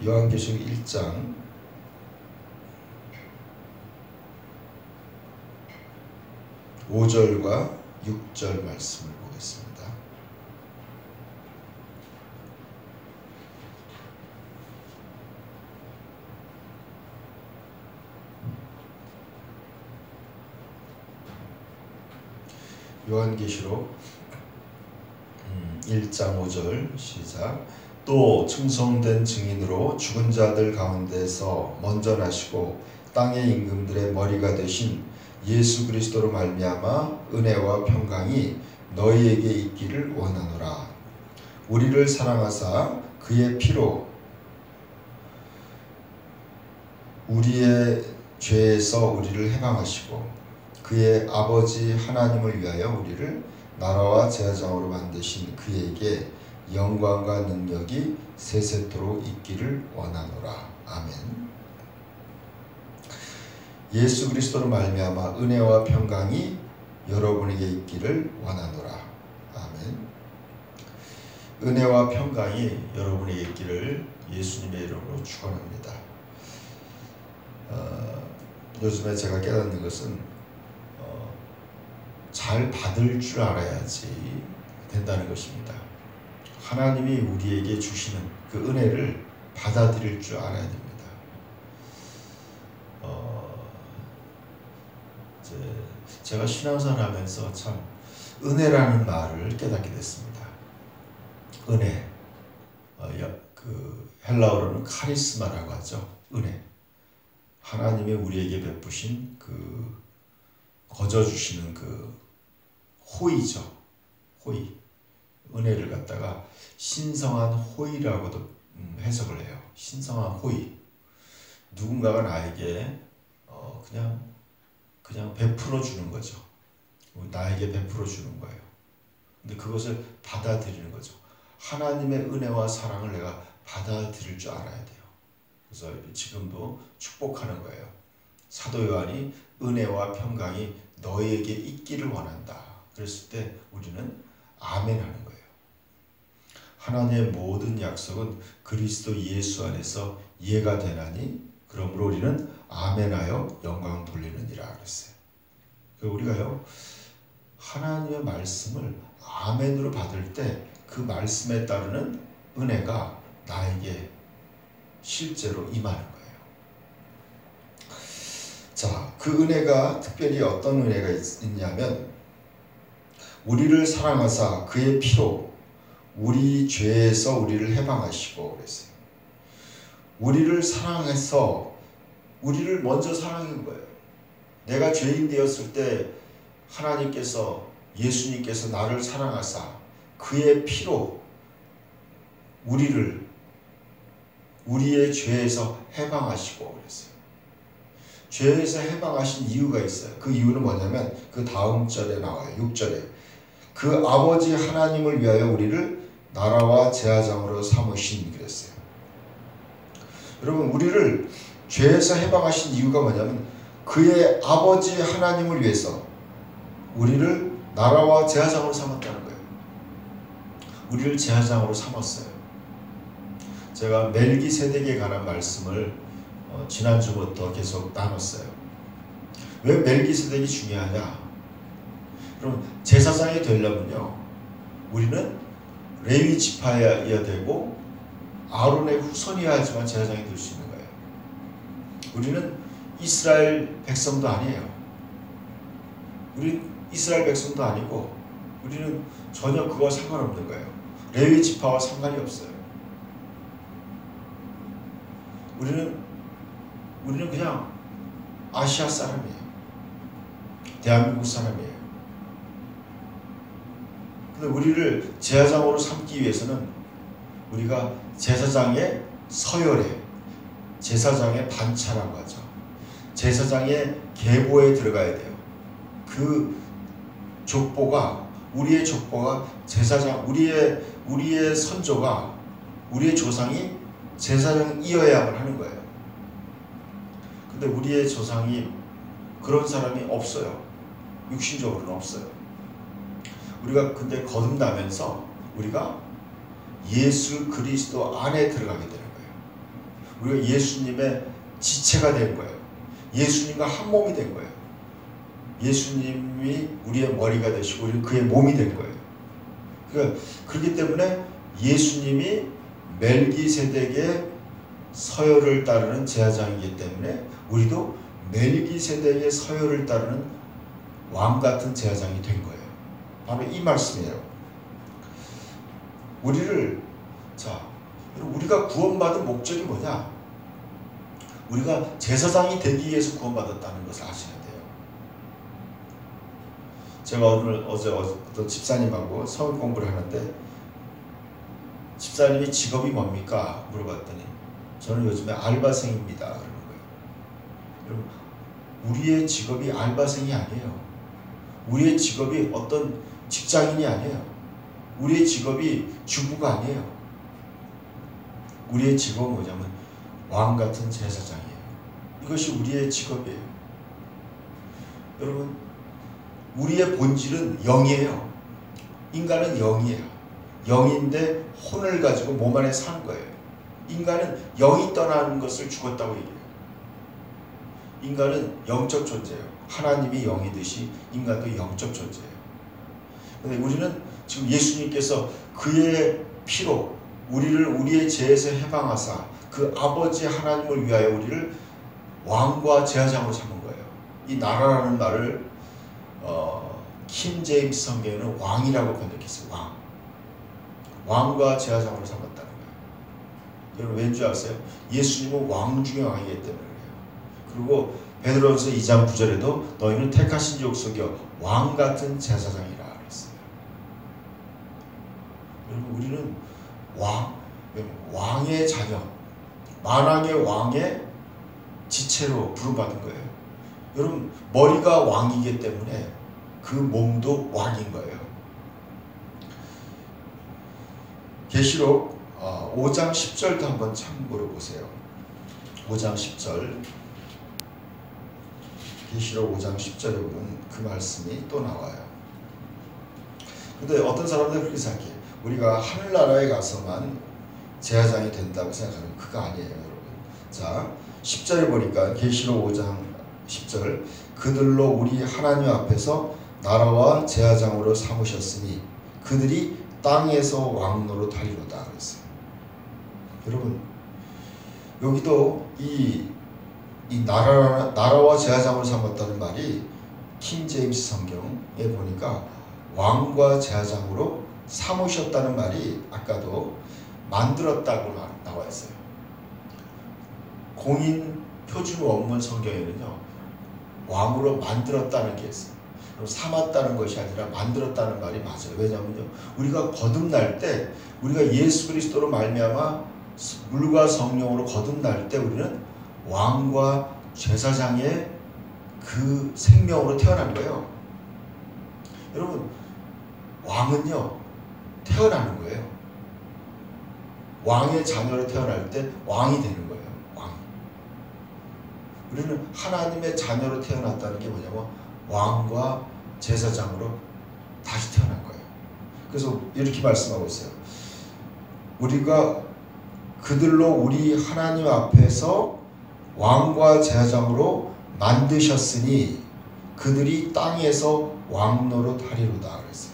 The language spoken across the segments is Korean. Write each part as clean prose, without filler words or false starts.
요한계시록 1장 5절과 6절 말씀을 보겠습니다. 요한계시록 1장 5절 시작. 또 충성된 증인으로 죽은 자들 가운데서 먼저 나시고 땅의 임금들의 머리가 되신 예수 그리스도로 말미암아 은혜와 평강이 너희에게 있기를 원하노라. 우리를 사랑하사 그의 피로 우리의 죄에서 우리를 해방하시고 그의 아버지 하나님을 위하여 우리를 나라와 제사장으로 만드신 그에게 영광과 능력이 세세토록 있기를 원하노라. 아멘. 예수 그리스도로 말미암아 은혜와 평강이 여러분에게 있기를 원하노라. 아멘. 은혜와 평강이 여러분에게 있기를 예수님의 이름으로 축원합니다. 요즘에 제가 깨닫는 것은 잘 받을 줄 알아야지 된다는 것입니다. 하나님이 우리에게 주시는 그 은혜를 받아들일 줄 알아야 됩니다. 제가 신앙생활 하면서 참 은혜라는 말을 깨닫게 됐습니다. 은혜, 그 헬라어로는 카리스마라고 하죠. 은혜. 하나님이 우리에게 베푸신 그 거저 주시는 그 호의죠. 호의. 은혜를 갖다가 신성한 호의라고도 해석을 해요. 신성한 호의. 누군가가 나에게 그냥 베풀어 주는 거죠. 나에게 베풀어 주는 거예요. 근데 그것을 받아들이는 거죠. 하나님의 은혜와 사랑을 내가 받아들일 줄 알아야 돼요. 그래서 지금도 축복하는 거예요. 사도 요한이 은혜와 평강이 너희에게 있기를 원한다. 그랬을 때 우리는 아멘 하는 거예요. 하나님의 모든 약속은 그리스도 예수 안에서 이해가 되나니 그러므로 우리는 아멘하여 영광 돌리느니라 그랬어요. 우리가요 하나님의 말씀을 아멘으로 받을 때 그 말씀에 따르는 은혜가 나에게 실제로 임하는 거예요. 자, 그 은혜가 특별히 어떤 은혜가 있냐면 우리를 사랑하사 그의 피로 우리 죄에서 우리를 해방하시고 그랬어요. 우리를 사랑해서 우리를 먼저 사랑한 거예요. 내가 죄인 되었을 때 하나님께서 예수님께서 나를 사랑하사 그의 피로 우리의 죄에서 해방하시고 그랬어요. 죄에서 해방하신 이유가 있어요. 그 이유는 뭐냐면 그 다음 절에 나와요. 6절에 그 아버지 하나님을 위하여 우리를 나라와 제사장으로 삼으신 그랬어요. 여러분 우리를 죄에서 해방하신 이유가 뭐냐면 그의 아버지 하나님을 위해서 우리를 나라와 제사장으로 삼았다는 거예요. 우리를 제사장으로 삼았어요. 제가 멜기세덱에 관한 말씀을 지난주부터 계속 나눴어요. 왜 멜기세덱이 중요하냐? 그럼 제사장이 되려면요 우리는 레위 지파여야 되고 아론의 후손이어야지만 제사장이 될 수 있는 거예요. 우리는 이스라엘 백성도 아니에요. 우리 이스라엘 백성도 아니고 우리는 전혀 그와 상관없는 거예요. 레위 지파와 상관이 없어요. 우리는 그냥 아시아 사람이에요. 대한민국 사람이에요. 근데 우리를 제사장으로 삼기 위해서는 우리가 제사장의 서열에 제사장의 반차라고 하죠. 제사장의 계보에 들어가야 돼요. 그 족보가 우리의 족보가 제사장 우리의 선조가 우리의 조상이 제사장이어야만 하는 거예요. 근데 우리의 조상이 그런 사람이 없어요. 육신적으로는 없어요. 우리가 근데 거듭나면서 우리가 예수 그리스도 안에 들어가게 되는 거예요. 우리가 예수님의 지체가 된 거예요. 예수님과 한 몸이 된 거예요. 예수님이 우리의 머리가 되시고 우리는 그의 몸이 된 거예요. 그러니까 그렇기 때문에 예수님이 멜기세덱의 서열을 따르는 제사장이기 때문에 우리도 멜기세덱의 서열을 따르는 왕 같은 제사장이 된 거예요. 바로 이 말씀이에요. 우리가 구원받은 목적이 뭐냐? 우리가 제사장이 되기 위해서 구원받았다는 것을 아셔야 돼요. 제가 어제 어떤 집사님하고 성경 공부를 하는데 집사님이 직업이 뭡니까? 물어봤더니 저는 요즘에 알바생입니다. 그러는 거예요. 여러분, 우리의 직업이 알바생이 아니에요. 우리의 직업이 어떤 직장인이 아니에요. 우리의 직업이 주부가 아니에요. 우리의 직업은 뭐냐면 왕 같은 제사장이에요. 이것이 우리의 직업이에요. 여러분, 우리의 본질은 영이에요. 인간은 영이에요. 영인데 혼을 가지고 몸 안에 사는 거예요. 인간은 영이 떠나는 것을 죽었다고 얘기해요. 인간은 영적 존재예요. 하나님이 영이듯이 인간도 영적 존재예요. 그런데 우리는 지금 예수님께서 그의 피로 우리를 우리의 죄에서 해방하사 그 아버지 하나님을 위하여 우리를 왕과 제사장으로 삼은 거예요. 이 나라라는 말을 킹 제임스 성경에는 왕이라고 번역했어요. 왕과 제사장으로 삼았다는 거예요. 여러분 왠지 아세요? 예수님은 왕 중에 왕이기 때문에 그래요. 그리고 베드로전서 2장 9절에도 너희는 택하신 족속이여 왕 같은 제사장이라 그랬어요. 여러분 우리는 왕의 자녀, 만왕의 왕의 지체로 부름받은 거예요. 여러분 머리가 왕이기 때문에 그 몸도 왕인 거예요. 계시록 5장 10절도 한번 참고로 보세요. 5장 10절. 계시록 5장 10절에 보면 그 말씀이 또 나와요. 근데 어떤 사람들은 그렇게 생각해요. 우리가 하늘나라에 가서만 제사장이 된다고 생각하는 그거 아니에요, 여러분. 자, 10절에 보니까 계시록 5장 10절 그들로 우리 하나님 앞에서 나라와 제사장으로 삼으셨으니 그들이 땅에서 왕노릇 하리로다 그랬어요. 여러분 여기도 이 나라와 제사장으로 삼았다는 말이 킹 제임스 성경에 보니까 왕과 제사장으로 삼으셨다는 말이 아까도 만들었다고 나와 있어요. 공인 표준 원문 성경에는요 왕으로 만들었다는 게 있어요. 삼았다는 것이 아니라 만들었다는 말이 맞아요. 왜냐하면요 우리가 거듭날 때 우리가 예수 그리스도로 말미암아 물과 성령으로 거듭날 때 우리는 왕과 제사장의 그 생명으로 태어난 거예요. 여러분 왕은요 태어나는 거예요. 왕의 자녀로 태어날 때 왕이 되는 거예요. 왕. 우리는 하나님의 자녀로 태어났다는 게 뭐냐면 왕과 제사장으로 다시 태어난 거예요. 그래서 이렇게 말씀하고 있어요. 우리가 그들로 우리 하나님 앞에서 왕과 제사장으로 만드셨으니 그들이 땅에서 왕노릇 하리로다 그랬어요.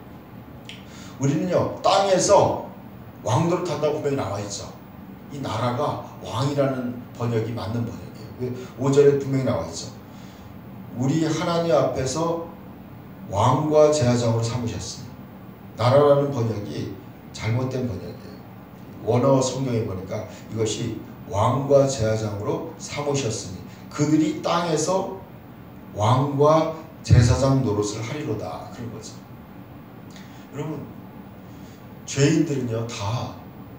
우리는요 땅에서 왕노릇 한다고 분명히 나와 있죠. 이 나라가 왕이라는 번역이 맞는 번역이에요. 5절에 분명히 나와 있죠. 우리 하나님 앞에서 왕과 제사장으로 삼으셨으니 나라라는 번역이 잘못된 번역이에요. 원어 성경에 보니까 이것이 왕과 제사장으로 삼으셨으니 그들이 땅에서 왕과 제사장 노릇을 하리로다 그런 거죠. 여러분 죄인들은요 다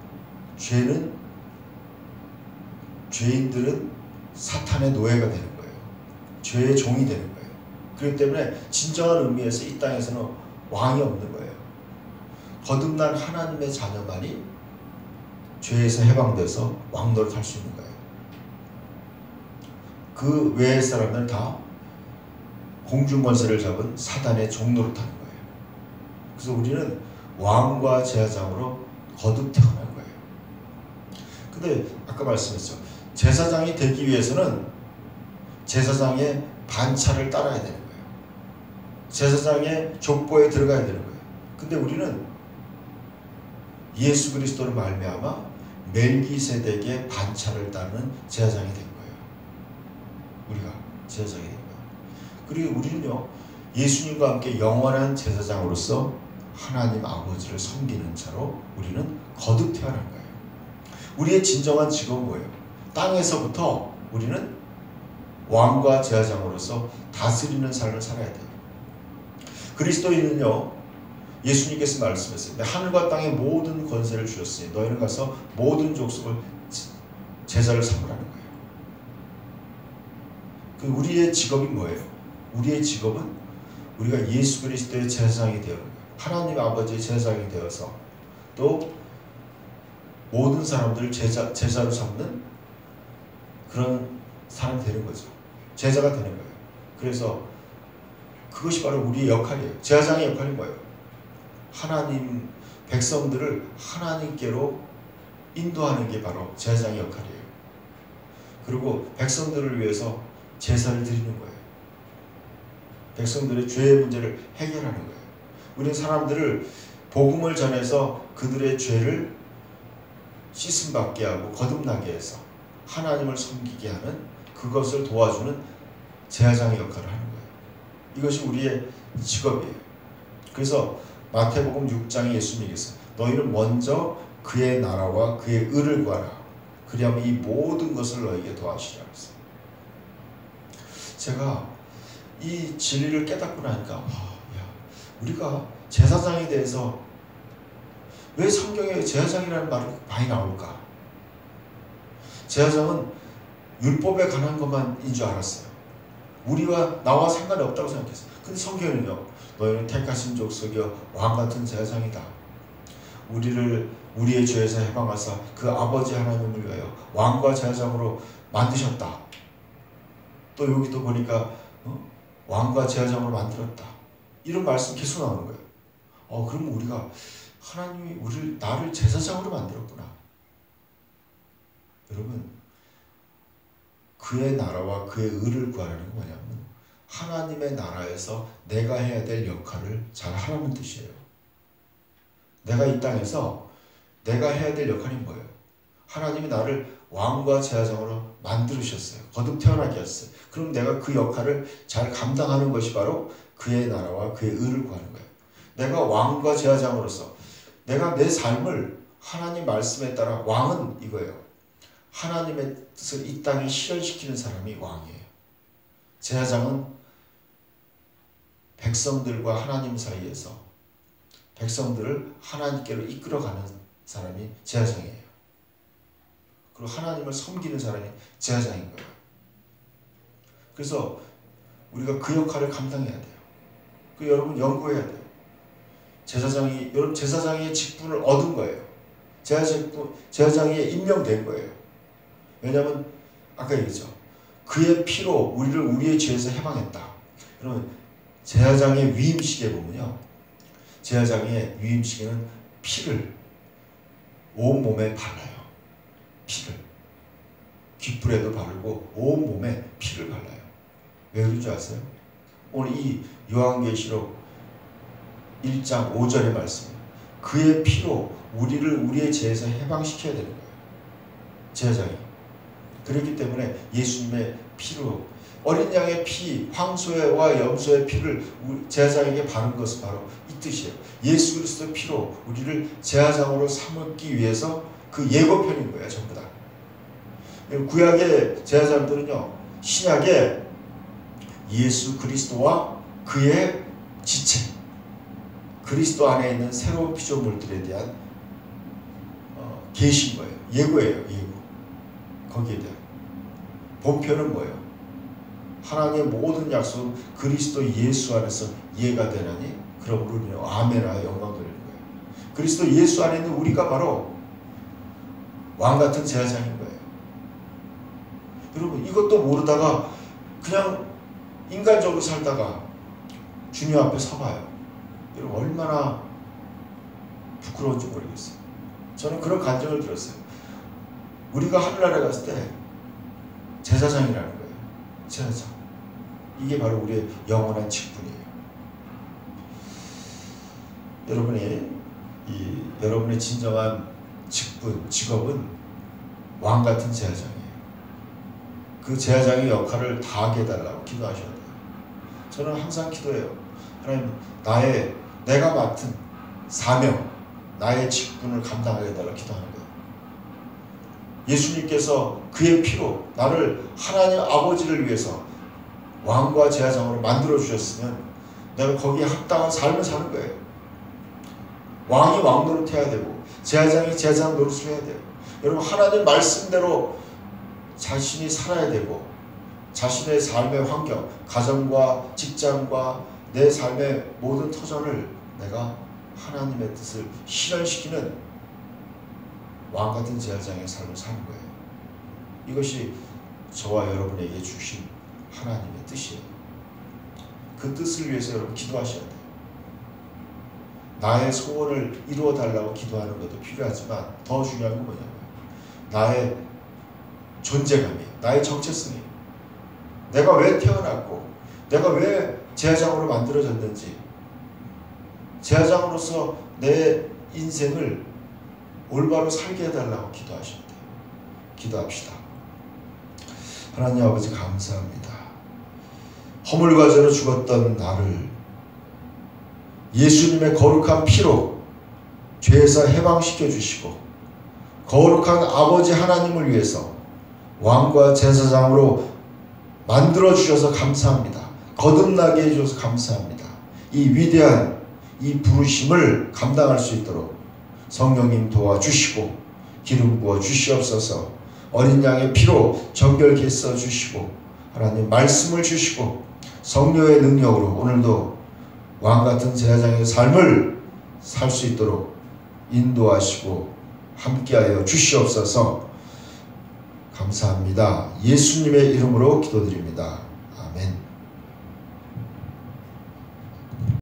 죄인들은 사탄의 노예가 되는 거예요. 죄의 종이 되는 거예요. 그렇기 때문에 진정한 의미에서 이 땅에서는 왕이 없는 거예요. 거듭난 하나님의 자녀만이 죄에서 해방돼서 왕노릇 할 수 있는 거예요. 그 외의 사람들은 다 공중권세를 잡은 사단의 종노릇 하는 거예요. 그래서 우리는 왕과 제사장으로 거듭 태어난 거예요. 근데 아까 말씀했죠. 제사장이 되기 위해서는 제사장의 반차를 따라야 되는 거예요. 제사장의 족보에 들어가야 되는 거예요. 근데 우리는 예수 그리스도를 말미암아 멜기세덱의 반차를 따르는 제사장이 된 거예요. 우리가 제사장이 된 거예요. 그리고 우리는요, 예수님과 함께 영원한 제사장으로서 하나님 아버지를 섬기는 자로 우리는 거듭 태어난 거예요. 우리의 진정한 직업은 뭐예요? 땅에서부터 우리는 왕과 제사장으로서 다스리는 삶을 살아야 돼요. 그리스도인은요, 예수님께서 말씀했어요. 하늘과 땅의 모든 권세를 주셨으니 너희는 가서 모든 족속을 제자를 삼으라는 거예요. 그 우리의 직업이 뭐예요? 우리의 직업은 우리가 예수 그리스도의 제사장이 되어 하나님 아버지의 제사장이 되어서 또 모든 사람들을 제자로 삼는 그런 사람이 되는 거죠. 제자가 되는 거예요. 그래서 그것이 바로 우리의 역할이에요. 제사장의 역할이 뭐예요? 하나님 백성들을 하나님께로 인도하는 게 바로 제사장의 역할이에요. 그리고 백성들을 위해서 제사를 드리는 거예요. 백성들의 죄의 문제를 해결하는 거예요. 우리는 사람들을 복음을 전해서 그들의 죄를 씻음받게 하고 거듭나게 해서 하나님을 섬기게 하는 그것을 도와주는 제사장의 역할을 하는 거예요. 이것이 우리의 직업이에요. 그래서 마태복음 6장에 예수님께서 너희는 먼저 그의 나라와 그의 의를 구하라. 그리하면 이 모든 것을 너희에게 더하시리라 했어요. 제가 이 진리를 깨닫고 나니까 우리가 제사장에 대해서 왜 성경에 제사장이라는 말이 많이 나올까? 제사장은 율법에 관한 것만인 줄 알았어요. 우리와 나와 상관이 없다고 생각했어요. 근데 성경은요, 너희는 택하신 족속이여 왕같은 제사장이다. 우리를 우리의 죄에서 해방하사 그 아버지 하나님을 위하여 왕과 제사장으로 만드셨다. 또 여기도 보니까 왕과 제사장으로 만들었다. 이런 말씀 계속 나오는 거예요. 그럼 우리가 하나님이 나를 제사장으로 만들었구나. 여러분, 그의 나라와 그의 의를 구하라는 건 뭐냐면 하나님의 나라에서 내가 해야 될 역할을 잘 하라는 뜻이에요. 내가 이 땅에서 내가 해야 될 역할이 뭐예요? 하나님이 나를 왕과 제사장으로 만들으셨어요. 거듭 태어나게 하셨어요. 그럼 내가 그 역할을 잘 감당하는 것이 바로 그의 나라와 그의 의를 구하는 거예요. 내가 왕과 제사장으로서 내가 내 삶을 하나님 말씀에 따라, 왕은 이거예요. 하나님의 뜻을 이 땅에 실현시키는 사람이 왕이에요. 제사장은 백성들과 하나님 사이에서 백성들을 하나님께로 이끌어가는 사람이 제사장이에요. 그리고 하나님을 섬기는 사람이 제사장인 거예요. 그래서 우리가 그 역할을 감당해야 돼요. 여러분 연구해야 돼요. 여러분 제사장의 직분을 얻은 거예요. 제사장이 임명된 거예요. 왜냐하면 아까 얘기했죠. 그의 피로 우리의 죄에서 해방했다. 여러분 제사장의 위임식에 보면요, 제사장의 위임식에는 피를 온몸에 발라요. 피를 귓불에도 바르고 온몸에 피를 발라요. 왜 그런 줄 아세요? 오늘 이 요한계시록 1장 5절의 말씀, 그의 피로 우리의 죄에서 해방시켜야 되는 거예요. 제사장이. 그렇기 때문에 예수님의 피로, 어린 양의 피, 황소와 염소의 피를 제사장에게 바른 것은 바로 이 뜻이에요. 예수 그리스도의 피로 우리를 제사장으로 삼기 위해서 그 예고편인 거예요. 전부 다. 구약의 제사장들은요, 신약에 예수 그리스도와 그의 지체, 그리스도 안에 있는 새로운 피조물들에 대한 계시인 거예요. 예고예요. 예고. 거기에 대한. 본편은 뭐예요? 하나님의 모든 약속은 그리스도 예수 안에서 이해가 되나니 그러므로 우리는 아멘하여 영광 돌리는 거예요. 그리스도 예수 안에 있는 우리가 바로 왕같은 제사장인 거예요. 여러분 이것도 모르다가 그냥 인간적으로 살다가 주님 앞에 서봐요. 여러분 얼마나 부끄러운지 모르겠어요. 저는 그런 감정을 들었어요. 우리가 하늘나라에 갔을 때 제사장이라는 거예요. 제사장. 이게 바로 우리의 영원한 직분이에요. 여러분의 진정한 직업은 왕 같은 제사장이에요. 그 제사장의 역할을 다 하게 해달라고 기도하셔야 돼요. 저는 항상 기도해요. 하나님, 내가 맡은 사명, 나의 직분을 감당하게 해달라고 기도하는 거예요. 예수님께서 그의 피로 나를 하나님 아버지를 위해서 왕과 제사장으로 만들어 주셨으면 내가 거기에 합당한 삶을 사는 거예요. 왕이 왕 노릇해야 되고 제사장이 제사장 노릇을 해야 돼요. 여러분, 하나님 말씀대로 자신이 살아야 되고 자신의 삶의 환경, 가정과 직장과 내 삶의 모든 터전을 내가 하나님의 뜻을 실현시키는 왕같은 제사장의 삶을 사는 거예요. 이것이 저와 여러분에게 주신 하나님의 뜻이에요. 그 뜻을 위해서 여러분 기도하셔야 돼요. 나의 소원을 이루어 달라고 기도하는 것도 필요하지만 더 중요한 건 뭐냐면 나의 존재감이에요. 나의 정체성이에요. 내가 왜 태어났고 내가 왜 제사장으로 만들어졌는지, 제사장으로서 내 인생을 올바로 살게 해달라고 기도하셔야 돼요. 기도합시다. 하나님 아버지, 감사합니다. 허물과 죄로 죽었던 나를 예수님의 거룩한 피로 죄에서 해방시켜 주시고 거룩한 아버지 하나님을 위해서 왕과 제사장으로 만들어 주셔서 감사합니다. 거듭나게 해주셔서 감사합니다. 이 위대한 이 부르심을 감당할 수 있도록 성령님 도와주시고 기름 부어 주시옵소서. 어린 양의 피로 정결케 써 주시고 하나님 말씀을 주시고 성령의 능력으로 오늘도 왕같은 제사장의 삶을 살 수 있도록 인도하시고 함께하여 주시옵소서. 감사합니다. 예수님의 이름으로 기도드립니다.